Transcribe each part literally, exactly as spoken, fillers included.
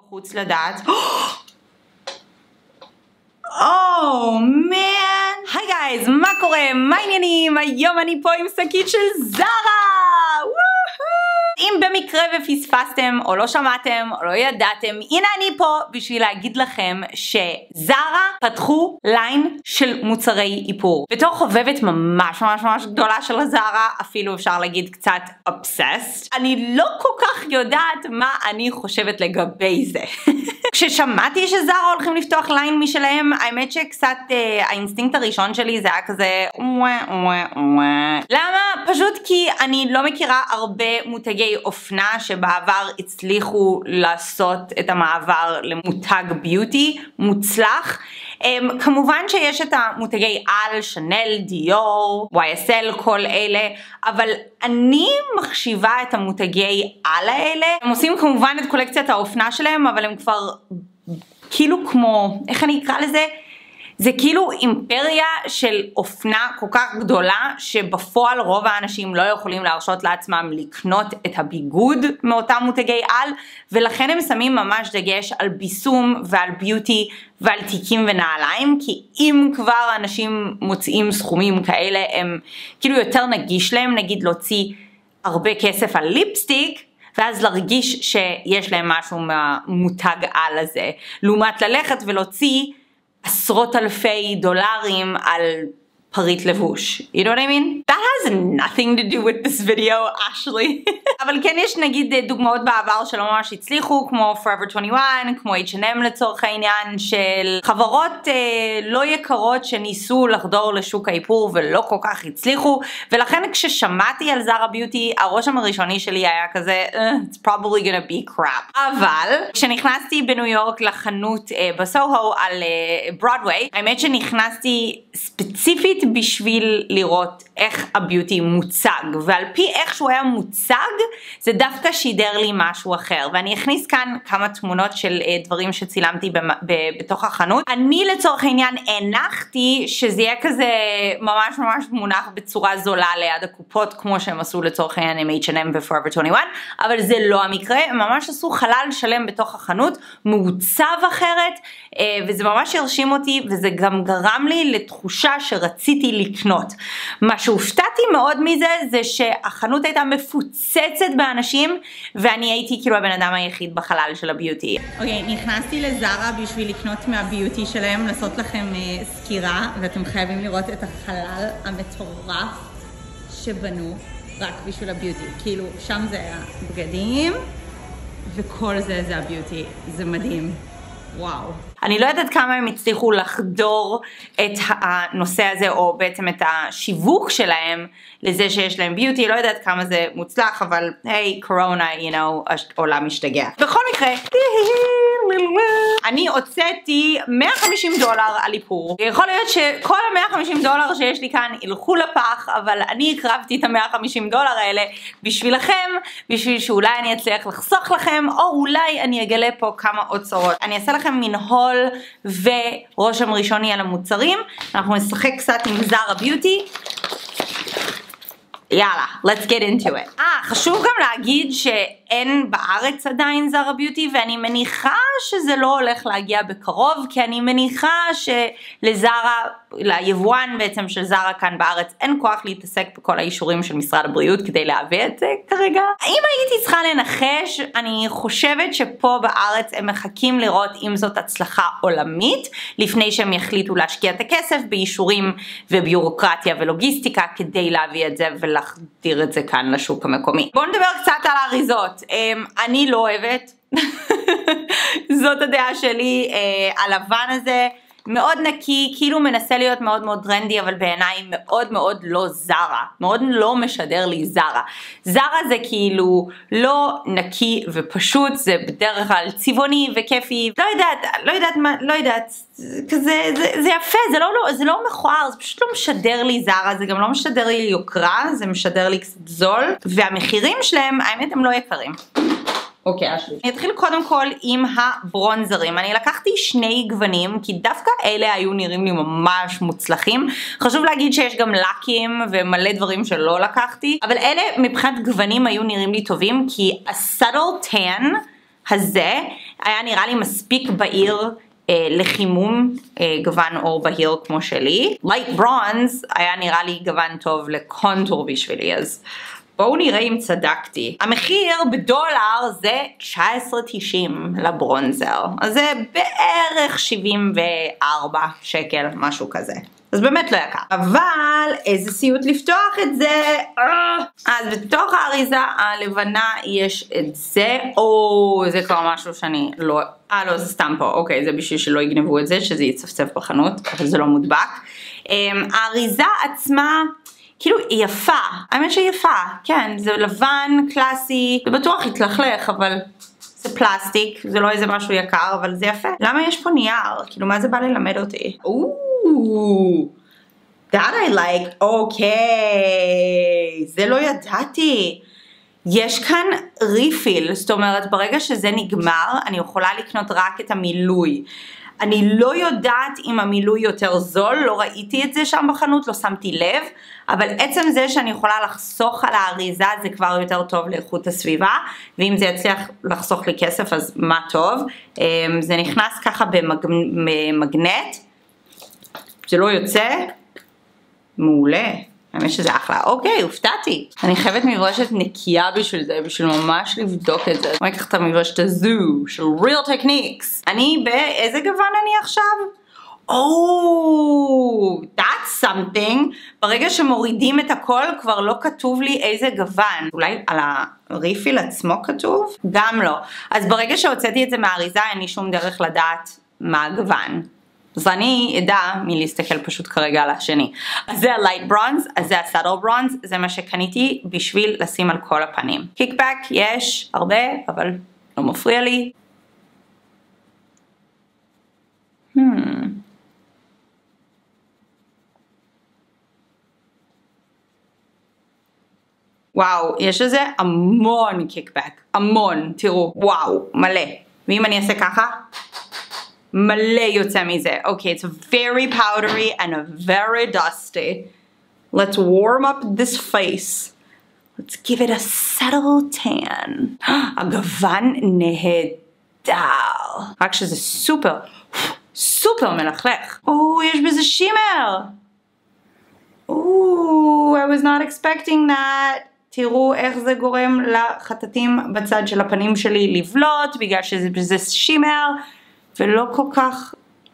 חוץ לדעת. Oh man! היי גייז, מה קורה? מה העניינים? היום אני פה עם שקית של זרה! אם במקרה ופספסתם או לא שמעתם או לא ידעתם, הנה אני פה בשביל להגיד לכם שזרה פתחו ליין של מוצרי איפור. בתור חובבת ממש ממש ממש גדולה של זרה, אפילו אפשר להגיד קצת obsessed, אני לא כל כך יודעת מה אני חושבת לגבי זה. כששמעתי שזרה הולכים לפתוח ליין משלהם, האמת שקצת אה, האינסטינקט הראשון שלי זה היה כזה וואה וואה וואה. למה? פשוט כי אני לא מכירה הרבה מותגי אופנה שבעבר הצליחו לעשות את המעבר למותג ביוטי מוצלח. Um, כמובן שיש את המותגי על, שנל, דיור, וואי אס אל, כל אלה, אבל אני מחשיבה את המותגי על האלה. הם עושים כמובן את קולקציית האופנה שלהם, אבל הם כבר כאילו כמו, איך אני אקרא לזה? זה כאילו אימפריה של אופנה כל כך גדולה, שבפועל רוב האנשים לא יכולים להרשות לעצמם לקנות את הביגוד מאותם מותגי על, ולכן הם שמים ממש דגש על ביסום ועל ביוטי ועל תיקים ונעליים, כי אם כבר אנשים מוצאים סכומים כאלה, הם כאילו יותר נגיש להם, נגיד להוציא הרבה כסף על ליפסטיק, ואז להרגיש שיש להם משהו מהמותג על הזה, לעומת ללכת ולהוציא עשרות אלפי דולרים על פריט לבוש. You know what I mean? That has nothing to do with this video, actually. אבל כן יש נגיד דוגמאות בעבר שלא ממש הצליחו, כמו Forever עשרים ואחת, כמו אייץ' אנד אם לצורך העניין, של חברות אה, לא יקרות שניסו לחדור לשוק האיפור ולא כל כך הצליחו, ולכן כששמעתי על זרה ביוטי, הרושם הראשוני שלי היה כזה, uh, it's probably gonna be crap. אבל כשנכנסתי בניו יורק לחנות אה, בסוהו על אה, ברודווי, האמת שנכנסתי ספציפית בשביל לראות איך הביוטי מוצג, ועל פי איך שהוא היה מוצג זה דווקא שידר לי משהו אחר, ואני אכניס כאן כמה תמונות של דברים שצילמתי בתוך החנות. אני לצורך העניין הנחתי שזה יהיה כזה ממש ממש מונח בצורה זולה ליד הקופות, כמו שהם עשו לצורך העניין עם אייץ' אנד אם ו-Forever עשרים ואחת, אבל זה לא המקרה. הם ממש עשו חלל שלם בתוך החנות, מעוצב אחרת, וזה ממש הרשים אותי, וזה גם גרם לי לתחושה שרציתי לקנות. מה שהופתעתי מאוד מזה זה שהחנות הייתה מפוצצת באנשים, ואני הייתי כאילו הבן אדם היחיד בחלל של הביוטי. אוקיי, okay, נכנסתי לזרה בשביל לקנות מהביוטי שלהם, לעשות לכם uh, סקירה, ואתם חייבים לראות את החלל המטורף שבנו רק בשביל הביוטי. כאילו שם זה היה בגדים, וכל זה זה הביוטי. זה מדהים. וואו. אני לא יודעת כמה הם הצליחו לחדור את הנושא הזה, או בעצם את השיווק שלהם לזה שיש להם ביוטי, לא יודעת כמה זה מוצלח, אבל היי, קורונה, you know, העולם משתגע. בכל מקרה, אני הוצאתי מאה וחמישים דולר על איפור. יכול להיות שכל ה-מאה וחמישים דולר שיש לי כאן ילכו לפח, אבל אני הקרבתי את ה-מאה וחמישים דולר האלה בשבילכם, בשביל שאולי אני אצליח לחסוך לכם, או אולי אני אגלה פה כמה אוצרות. אני אעשה לכם מנהול ורושם ראשוני על המוצרים. אנחנו נשחק קצת עם זרה ביוטי. יאללה, let's get into it. אה, חשוב גם להגיד שאין בארץ עדיין זרה ביוטי, ואני מניחה שזה לא הולך להגיע בקרוב, כי אני מניחה שלזרה, ליבואן בעצם של זרה כאן בארץ, אין כוח להתעסק בכל האישורים של משרד הבריאות כדי להביא את זה כרגע. אם הייתי צריכה לנחש, אני חושבת שפה בארץ הם מחכים לראות אם זאת הצלחה עולמית, לפני שהם יחליטו להשקיע את הכסף באישורים וביורוקרטיה ולוגיסטיקה, כדי להביא את זה ולהחדיר את זה כאן לשוק המקומי. בואו נדבר קצת על האריזות. אני לא אוהבת, זאת הדעה שלי. הלבן הזה מאוד נקי, כאילו מנסה להיות מאוד מאוד טרנדי, אבל בעיניי מאוד מאוד לא זרה, מאוד לא משדר לי זרה. זרה זה כאילו לא נקי ופשוט, זה בדרך כלל צבעוני וכיפי, לא יודעת, לא יודעת מה, לא יודעת, כזה, זה, זה יפה, זה לא, זה לא מכוער, זה פשוט לא משדר לי זרה, זה גם לא משדר לי יוקרה, זה משדר לי קצת זול, והמחירים שלהם, האמת הם לא יקרים. אוקיי, אשלי. אני אתחיל קודם כל עם הברונזרים. אני לקחתי שני גוונים, כי דווקא אלה היו נראים לי ממש מוצלחים. חשוב להגיד שיש גם לקים ומלא דברים שלא לקחתי, אבל אלה מבחינת גוונים היו נראים לי טובים, כי ה-subtle tan הזה היה נראה לי מספיק בהיר לחימום גוון אור בהיר כמו שלי. Light bronze היה נראה לי גוון טוב לקונטור בשבילי, אז בואו נראה אם צדקתי. המחיר בדולר זה תשע עשרה תשעים לברונזר, אז זה בערך שבעים וארבע שקל, משהו כזה. אז באמת לא יקר. אבל איזה סיוט לפתוח את זה. אז בתוך האריזה הלבנה יש את זה. או, זה כבר משהו שאני לא... אה, לא, זה סתם פה. אוקיי, זה בשביל שלא יגנבו את זה, שזה יצפצף בחנות, אבל זה לא מודבק. האריזה עצמה... כאילו היא יפה, האמת שהיא יפה, כן, זה לבן, קלאסי, זה בטוח יתלכלך, אבל זה פלסטיק, זה לא איזה משהו יקר, אבל זה יפה. למה יש פה נייר? כאילו מה זה בא ללמד אותי? אוו, that I like, אוקיי, זה לא ידעתי. יש כאן ריפיל, זאת אומרת ברגע שזה נגמר, אני יכולה לקנות רק את המילוי. אני לא יודעת אם המילוי יותר זול, לא ראיתי את זה שם בחנות, לא שמתי לב, אבל עצם זה שאני יכולה לחסוך על האריזה זה כבר יותר טוב לאיכות הסביבה, ואם זה יצליח לחסוך לי כסף אז מה טוב. זה נכנס ככה במגנט, זה לא יוצא, מעולה. האמת שזה אחלה. אוקיי, הופתעתי. אני חייבת מברשת נקייה בשביל זה, בשביל ממש לבדוק את זה. אני אקח את המברשת הזו של Real Techniques. אני באיזה גוון אני עכשיו? Oh, that's something. ברגע שמורידים את הכל כבר לא כתוב לי איזה גוון. אולי על הריפיל עצמו כתוב? גם לא. אז ברגע שהוצאתי את זה מהאריזה אין לי שום דרך לדעת מה הגוון. אז אני אדע מלהסתכל פשוט כרגע על השני. אז זה ה-Light Bronze, אז זה ה-Subtle Bronze, זה מה שקניתי בשביל לשים על כל הפנים. קיקבק יש הרבה, אבל לא מפריע לי. Hmm. וואו, יש לזה המון קיקבק, המון, תראו, וואו, מלא. ואם אני אעשה ככה? מלא יוצא מזה. Okay, it's very powdery and very dusty. Let's warm up this face. Let's give it a subtle tan. הגוון נהדר. רק שזה סופר, סופר מלכלך. או, יש בזה שימר. או, I was not expecting that. תראו איך זה גורם לחטטים בצד של הפנים שלי לבלוט, בגלל שזה בזה שימר. ולא כל כך...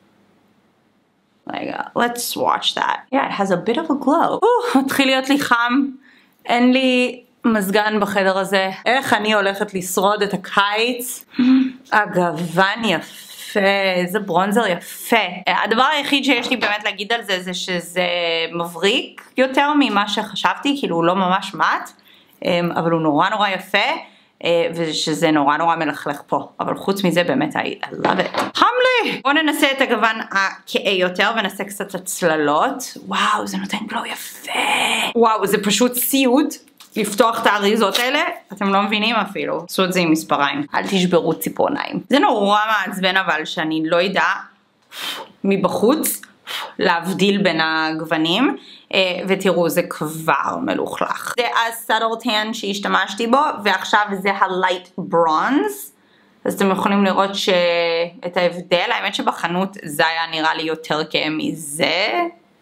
רגע, let's watch that. Yeah, it has a bit of a glow. Oh, מתחיל להיות לי חם. אין לי מזגן בחדר הזה. איך אני הולכת לשרוד את הקיץ? הגוון יפה. זה ברונזר יפה. הדבר היחיד שיש לי באמת להגיד על זה, זה שזה מבריק יותר ממה שחשבתי. כאילו הוא לא ממש מט, אבל הוא נורא נורא יפה. ושזה נורא נורא מלכלך פה, אבל חוץ מזה באמת I love it. חם לי! בואו ננסה את הגוון הכהה יותר וננסה קצת הצללות. וואו, זה נותן גלו יפה. וואו, זה פשוט סיוט לפתוח את האריזות האלה, אתם לא מבינים אפילו. עשו את זה עם מספריים, אל תשברו ציפורניים. זה נורא מעצבן אבל שאני לא יודע מבחוץ להבדיל בין הגוונים, ותראו זה כבר מלוכלך. זה הסאדל טן שהשתמשתי בו, ועכשיו זה ה-Light Bronze, אז אתם יכולים לראות את ההבדל. האמת שבחנות זה היה נראה לי יותר כהה מזה.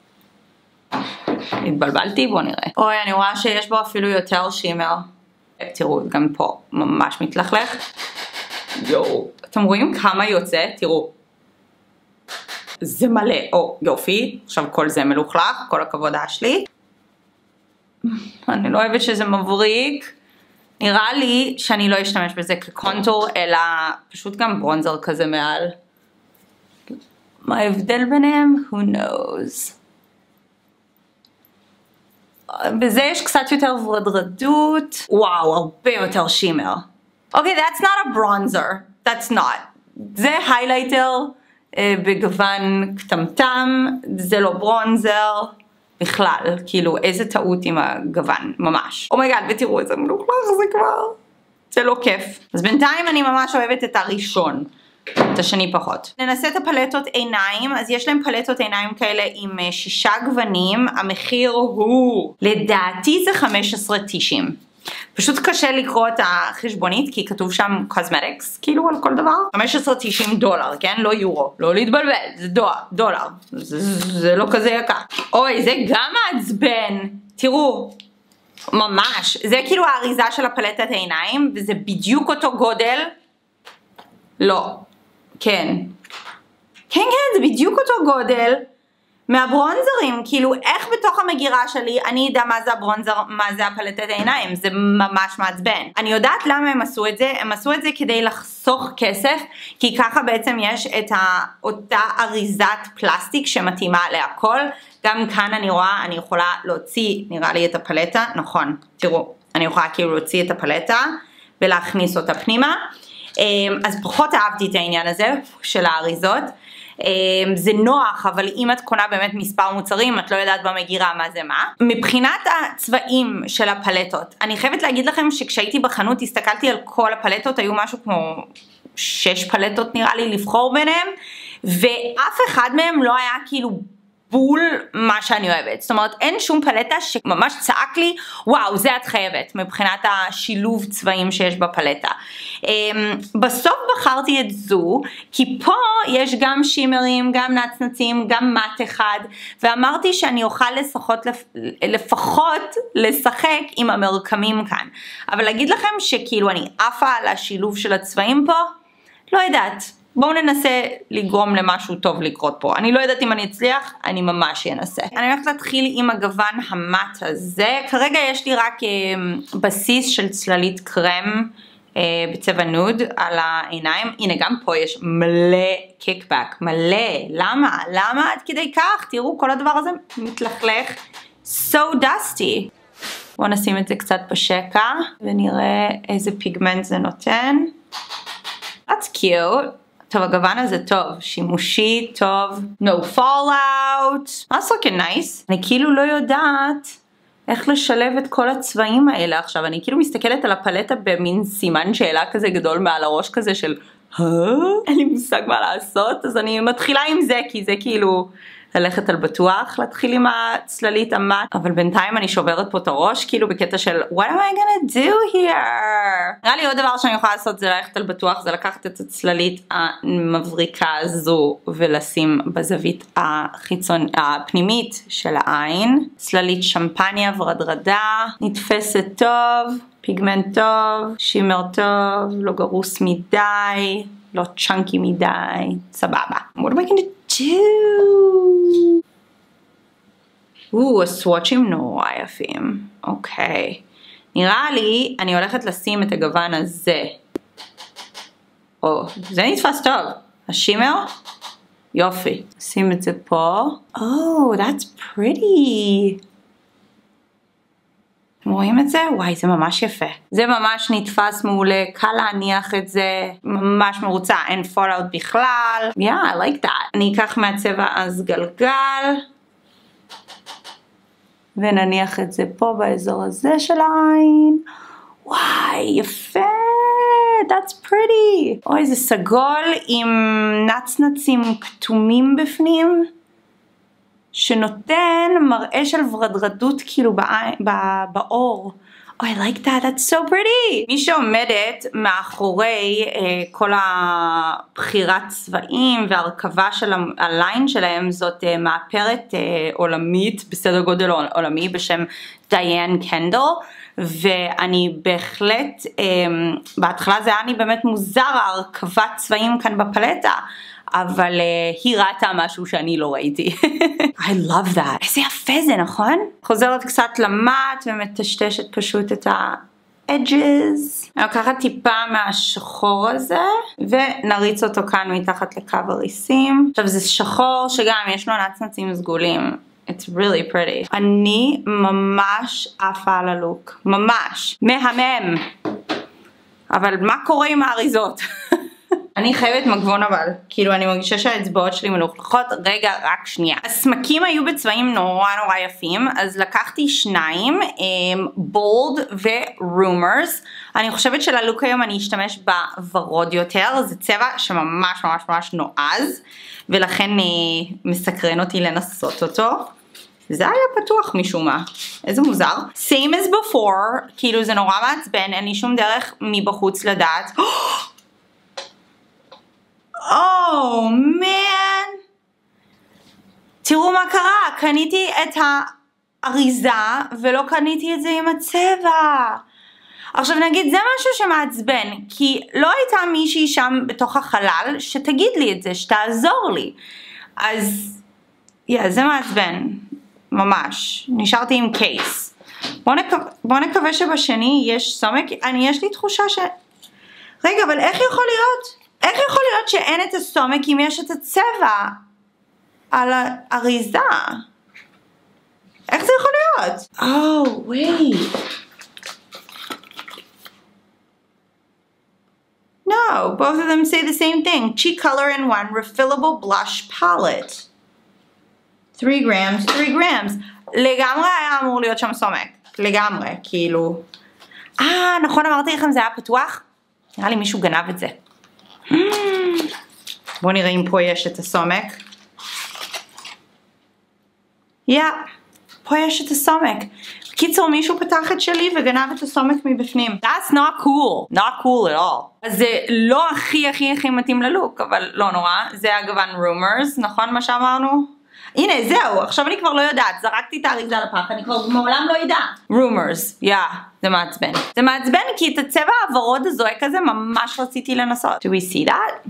התבלבלתי, בואו נראה. אוי, אני רואה שיש בו אפילו יותר שימר. תראו, גם פה ממש מתלכלך. יואו, אתם רואים כמה יוצא? תראו. זה מלא, או יופי, עכשיו כל זה מלוכלך, כל הכבוד אשלי. אני לא אוהבת שזה מבריק, נראה לי שאני לא אשתמש בזה כקונטור, אלא פשוט גם ברונזר כזה מעל. מה ההבדל ביניהם? Who knows. בזה יש קצת יותר ורדרדות, וואו, הרבה יותר שימר. אוקיי, that's not a bronzer, that's not. זה highlighter. בגוון קטמטם, זה לא ברונזר בכלל, כאילו איזה טעות עם הגוון, ממש. אומייגאד, ותראו איזה מלוכלך זה כבר, זה לא כיף. אז בינתיים אני ממש אוהבת את הראשון, את השני פחות. ננסה את הפלטות עיניים, אז יש להם פלטות עיניים כאלה עם שישה גוונים, המחיר הוא, לדעתי זה חמש עשרה תשעים. פשוט קשה לקרוא את החשבונית, כי כתוב שם קוסמטיקס, כאילו על כל דבר. חמש עשרה תשעים דולר, כן? לא יורו. לא להתבלבל, זה דולר. דולר. זה, זה לא כזה יקר. אוי, זה גם מעצבן. תראו, ממש. זה כאילו האריזה של הפלטת העיניים, וזה בדיוק אותו גודל. לא. כן. כן, כן, זה בדיוק אותו גודל. מהברונזרים, כאילו איך בתוך המגירה שלי אני אדע מה זה הברונזר, מה זה הפלטת העיניים, זה ממש מעצבן. אני יודעת למה הם עשו את זה, הם עשו את זה כדי לחסוך כסף, כי ככה בעצם יש את אותה אריזת פלסטיק שמתאימה להכל. גם כאן אני רואה, אני יכולה להוציא, נראה לי את הפלטה, נכון, תראו, אני יכולה כאילו להוציא את הפלטה ולהכניס אותה פנימה, אז פחות אהבתי את העניין הזה של האריזות. זה נוח, אבל אם את קונה באמת מספר מוצרים, את לא יודעת במגירה מה זה מה. מבחינת הצבעים של הפלטות, אני חייבת להגיד לכם שכשהייתי בחנות, הסתכלתי על כל הפלטות, היו משהו כמו שש פלטות נראה לי לבחור ביניהם, ואף אחד מהם לא היה כאילו בול מה שאני אוהבת. זאת אומרת, אין שום פלטה שממש צעק לי, וואו, זה את חייבת, מבחינת השילוב צבעים שיש בפלטה. בסוף בחרתי את זו, כי פה יש גם שימרים, גם נצנצים, גם מת אחד, ואמרתי שאני אוכל לשחות, לפחות לשחק עם המרקמים כאן. אבל להגיד לכם שכאילו אני עפה על השילוב של הצבעים פה, לא יודעת. בואו ננסה לגרום למשהו טוב לקרות פה. אני לא יודעת אם אני אצליח, אני ממש אנסה. אני הולכת להתחיל עם הגוון המט הזה. כרגע יש לי רק אה, בסיס של צללית קרם אה, בצבע נוד על העיניים. הנה, גם פה יש מלא קיקבק, מלא. למה? למה עד כדי כך? תראו, כל הדבר הזה מתלכלך. So dusty. בואו נשים את זה קצת בשקע, ונראה איזה פיגמנט זה נותן. That's cute. טוב, הגוון הזה טוב, שימושי, טוב, no fallout, that's looking nice. אני כאילו לא יודעת איך לשלב את כל הצבעים האלה עכשיו, אני כאילו מסתכלת על הפלטה במין סימן שאלה כזה גדול מעל הראש כזה של, אין לי מושג מה לעשות, אז אני מתחילה עם זה, כי זה כאילו ללכת על בטוח, להתחיל עם הצללית המט, אבל בינתיים אני שוברת פה את הראש, כאילו בקטע של, what am I gonna do here? נראה לי עוד דבר שאני יכולה לעשות זה ללכת על בטוח, זה לקחת את הצללית המבריקה הזו, ולשים בזווית החיצון, הפנימית של העין, צללית שמפניה ורדרדה, נתפסת טוב, פיגמנט טוב, שימר טוב, לא גרוס מדי, לא צ'אנקי מדי, סבבה. What am I gonna do? או, הסוואצ'ים נורא יפים. אוקיי. נראה לי, אני הולכת לשים את הגוון הזה. או, זה נתפס טוב. השימר? יופי. שים את זה פה. Oh, that's pretty. אתם רואים את זה? וואי, זה ממש יפה. זה ממש נתפס מעולה, קל להניח את זה, ממש מרוצה, אין fallout בכלל. Yeah, I like that. אני אקח מהצבע אז גלגל, ונניח את זה פה באזור הזה של העין. וואי, יפה! That's pretty. אוי, זה סגול עם נצנצים כתומים בפנים. שנותן מראה של ורדרדות כאילו באור. Oh, I like that, that's so pretty. מי שעומדת מאחורי אה, כל הבחירת צבעים והרכבה של הליין שלהם זאת אה, מאפרת אה, עולמית בסדר גודל עולמי בשם דיין קנדל, ואני בהחלט, אה, בהתחלה זה היה לי באמת מוזר הרכבת צבעים כאן בפלטה, אבל uh, היא ראתה משהו שאני לא ראיתי. I love that. איזה יפה זה, נכון? חוזרת קצת למט ומטשטשת פשוט את ה-edges. אני לוקחת טיפה מהשחור הזה, ונריץ אותו כאן מתחת לקו הריסים. עכשיו זה שחור שגם יש לו נצנצים סגולים. It's really pretty. אני ממש עפה על הלוק. ממש. מהמם. אבל מה קורה עם האריזות? אני חייבת מגבון אבל, כאילו אני מרגישה שהאצבעות שלי מלוכלכות, רגע רק שנייה. הסמקים היו בצבעים נורא נורא יפים, אז לקחתי שניים, בולד ורומרס. אני חושבת שללוק היום אני אשתמש בוורוד יותר, זה צבע שממש ממש ממש נועז, ולכן מסקרן אותי לנסות אותו. זה היה פתוח משום מה. איזה מוזר. Same as before, כאילו זה נורא מעצבן, אין לי שום דרך מבחוץ לדעת. Oh man. תראו מה קרה, קניתי את האריזה ולא קניתי את זה עם הצבע. עכשיו נגיד, זה משהו שמעצבן, כי לא הייתה מישהי שם בתוך החלל שתגיד לי את זה, שתעזור לי. אז, yeah, זה מעצבן, ממש. נשארתי עם קייס. בוא נקו... בוא נקווה שבשני יש סומק, אני, יש לי תחושה ש... רגע, אבל איך יכול להיות? איך יכול להיות שאין את הסומק אם יש את הצבע על האריזה? איך זה יכול להיות? Oh, wait. No, both of them say the same thing. Cheek color in one refillable blush palette. Three grams, three grams. לגמרי היה אמור להיות שם סומק. לגמרי, כאילו. אה, נכון, אמרתי לכם זה היה פתוח? נראה לי מישהו גנב את זה. בואו נראה אם פה יש את הסומק. יא, פה יש את הסומק. קיצור, מישהו פתח את שלי וגנב את הסומק מבפנים. That's not cool. Not cool at all. אז זה לא הכי הכי הכי מתאים ללוק, אבל לא נורא. זה הגוון rumors, נכון מה שאמרנו? הנה, זהו, עכשיו אני כבר לא יודעת. זרקתי את האריזה לפח, אני כבר מעולם לא ידע. rumors, יא, yeah, זה מעצבן. זה מעצבן כי את הצבע הוורוד הזועק הזה ממש רציתי לנסות. Do we see that?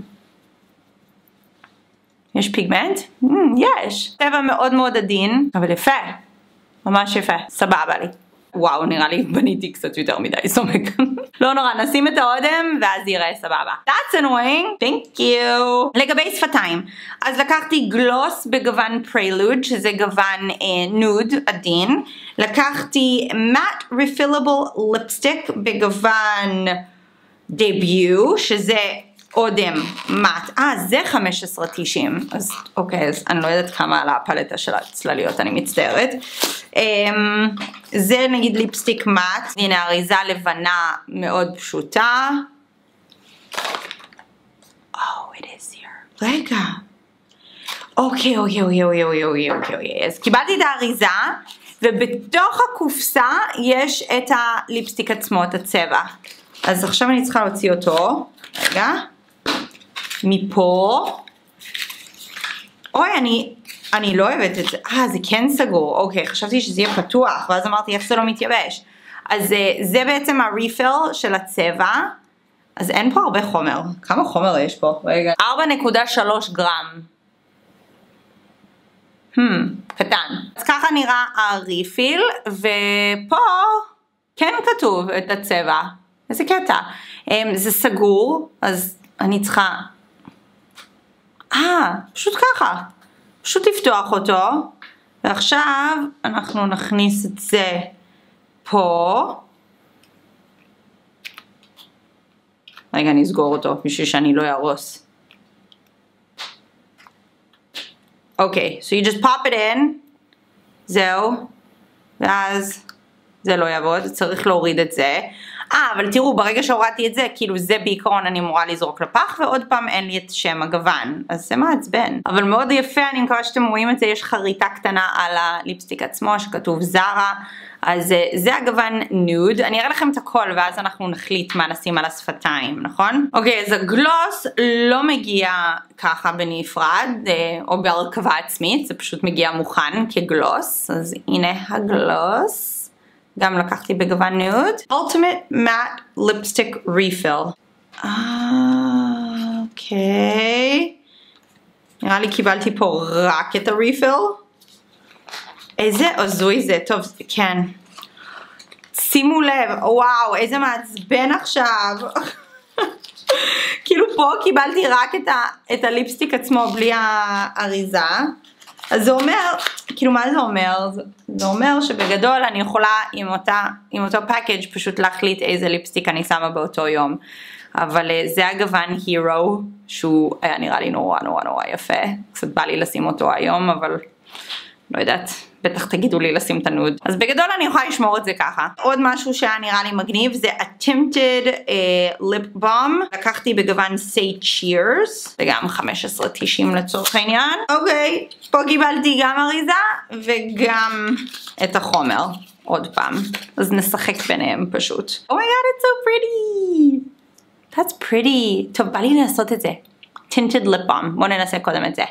יש פיגמנט? Mm, יש. צבע מאוד מאוד עדין, אבל יפה. ממש יפה. סבבה לי. וואו, נראה לי בניתי קצת יותר מדי סומק. לא נורא, נשים את האודם ואז יראה סבבה. That's annoying. Thank you. לגבי שפתיים. אז לקחתי גלוס בגוון פרילוד, שזה גוון נוד עדין. לקחתי matte refillable lipstick בגוון דביוט, שזה אודם מאט. אה, זה חמש עשרה תשעים. אז אוקיי, אז אני לא יודעת כמה על הפלטה של הצלליות, אני מצטערת. זה נגיד ליפסטיק מאט. הנה אריזה לבנה מאוד פשוטה. Oh, it is here. רגע. אוקיי, אוקיי, אוקיי, אוקיי, אוקיי, אוקיי, אוקיי. אז קיבלתי את האריזה, ובתוך הקופסה יש את הליפסטיק עצמו, את הצבע. אז עכשיו אני צריכה להוציא אותו. רגע. מפה. אוי, אני, אני לא אוהבת את זה. אה, זה כן סגור. אוקיי, חשבתי שזה יהיה פתוח, ואז אמרתי איך זה לא מתייבש. אז זה בעצם הריפיל של הצבע. אז אין פה הרבה חומר. כמה חומר יש פה? רגע. ארבע נקודה שלוש גרם. Hmm, קטן. אז ככה נראה הריפיל, ופה כן כתוב את הצבע. איזה קטע. זה סגור, אז אני צריכה... אה, פשוט ככה. פשוט לפתוח אותו, ועכשיו אנחנו נכניס את זה פה. רגע, אני אסגור אותו, בשביל שאני לא ירוס. אוקיי, so you just pop it in. זהו. ואז זה לא יעבוד, צריך להוריד את זה. אה, אבל תראו, ברגע שהורדתי את זה, כאילו זה בעיקרון אני אמורה לזרוק לפח, ועוד פעם אין לי את שם הגוון. אז זה מעצבן. אבל מאוד יפה, אני מקווה שאתם רואים את זה, יש חריטה קטנה על הליפסטיק עצמו, שכתוב זרה. אז זה הגוון נוד. אני אראה לכם את הכל, ואז אנחנו נחליט מה נשים על השפתיים, נכון? אוקיי, אז הגלוס לא מגיע ככה בנפרד, או בהרכבה עצמית, זה פשוט מגיע מוכן כגלוס. אז הנה הגלוס. גם לקחתי בגוון נוד. Ultimate Matte Lipstick Refill. אוקיי. נראה לי קיבלתי פה רק את הריפיל. איזה עזוי זה. טוב, כן. שימו לב. וואו, איזה מעצבן עכשיו. כאילו פה קיבלתי רק את, ה, את הליפסטיק עצמו בלי האריזה. אז זה אומר, כאילו מה זה אומר? זה, זה אומר שבגדול אני יכולה עם, אותה, עם אותו פאקג' פשוט להחליט איזה ליפסטיק אני שמה באותו יום. אבל זה הגוון הירו, שהוא היה נראה לי נורא נורא נורא יפה. קצת בא לי לשים אותו היום, אבל לא יודעת, בטח תגידו לי לשים את הנוד. אז בגדול אני יכולה לשמור את זה ככה. עוד משהו שהיה נראה לי מגניב זה Attempted uh, Lip Balm. לקחתי בגוון Say Cheers, וגם חמש עשרה תשעים לצורך העניין. אוקיי, פה קיבלתי גם אריזה וגם את החומר. עוד פעם. אז נשחק ביניהם פשוט. Oh my god, it's so pretty! That's pretty. טוב, בא לי לעשות את זה. Tinted Lip Balm. בואו ננסה קודם את זה.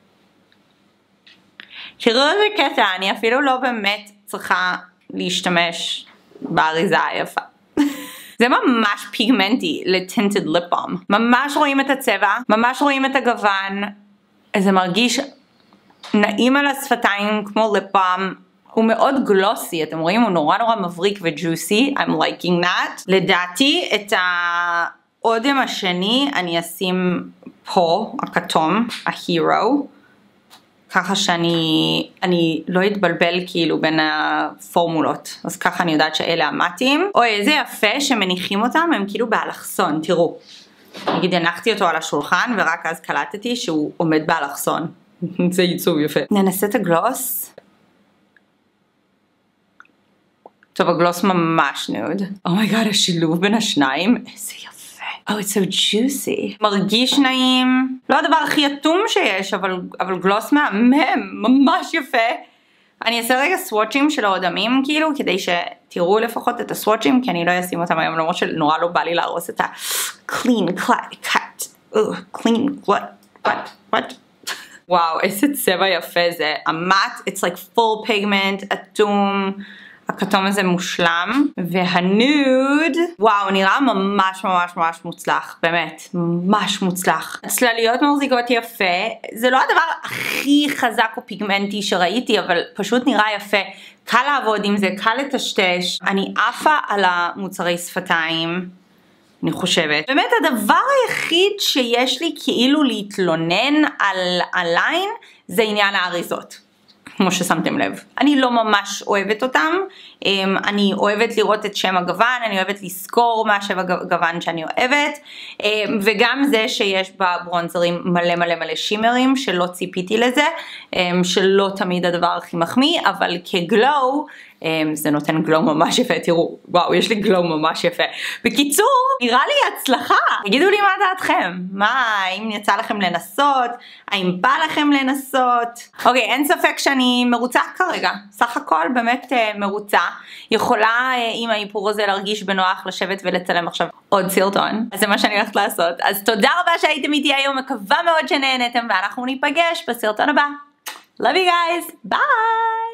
תראו איזה קטע, אני אפילו לא באמת צריכה להשתמש באריזה היפה. זה ממש פיגמנטי ל-Tinted Lip Balm. ממש רואים את הצבע, ממש רואים את הגוון. זה מרגיש נעים על השפתיים כמו Lip Balm. הוא מאוד גלוסי, אתם רואים? הוא נורא נורא מבריק וג'וסי. I'm liking that. לדעתי את האודם השני אני אשים פה, הכתום, ה-Hero. ככה שאני אני לא אתבלבל כאילו בין הפורמולות. אז ככה אני יודעת שאלה המתים. אוי, איזה יפה שמניחים אותם, הם כאילו באלכסון, תראו. נגיד הנחתי אותו על השולחן ורק אז קלטתי שהוא עומד באלכסון. זה ייצוב יפה. ננסה את הגלוס. טוב, הגלוס ממש נוד. אומייגאד, השילוב בין השניים, איזה יפה. Oh, it's so juicy. מרגיש נעים. לא הדבר הכי אטום שיש, אבל, אבל גלוס מהמם, ממש יפה. אני אעשה רגע סוואצ'ים של האודמים, כאילו, כדי שתראו לפחות את הסוואצ'ים, כי אני לא אשים אותם היום, למרות שנורא לא בא לי להרוס את ה-clean cut. Uh, clean, what? what? what? וואו, איזה צבע יפה זה. המט, it's like full pigment, אטום. הכתום הזה מושלם, והנוד, וואו, נראה ממש ממש ממש מוצלח, באמת, ממש מוצלח. הצלליות מחזיקות יפה, זה לא הדבר הכי חזק או פיגמנטי שראיתי, אבל פשוט נראה יפה, קל לעבוד עם זה, קל לטשטש. אני עפה על המוצרי שפתיים, אני חושבת. באמת הדבר היחיד שיש לי כאילו להתלונן על הליין, זה עניין האריזות. כמו ששמתם לב. אני לא ממש אוהבת אותם, אני אוהבת לראות את שם הגוון, אני אוהבת לזכור מה שם הגוון שאני אוהבת, וגם זה שיש בברונזרים מלא מלא מלא שימרים, שלא ציפיתי לזה, שלא תמיד הדבר הכי מחמיא, אבל כגלו, זה נותן גלו ממש יפה, תראו, וואו, יש לי גלו ממש יפה. בקיצור, נראה לי הצלחה. תגידו לי מה דעתכם, מה, האם יצא לכם לנסות, האם בא לכם לנסות. אוקיי, אין ספק שאני מרוצה כרגע, סך הכל באמת uh, מרוצה. יכולה uh, עם האיפור הזה להרגיש בנוח לשבת ולצלם עכשיו עוד סרטון, אז זה מה שאני הולכת לעשות. אז תודה רבה שהייתם איתי היום, מקווה מאוד שנהנתם, ואנחנו ניפגש בסרטון הבא. Love you guys, bye!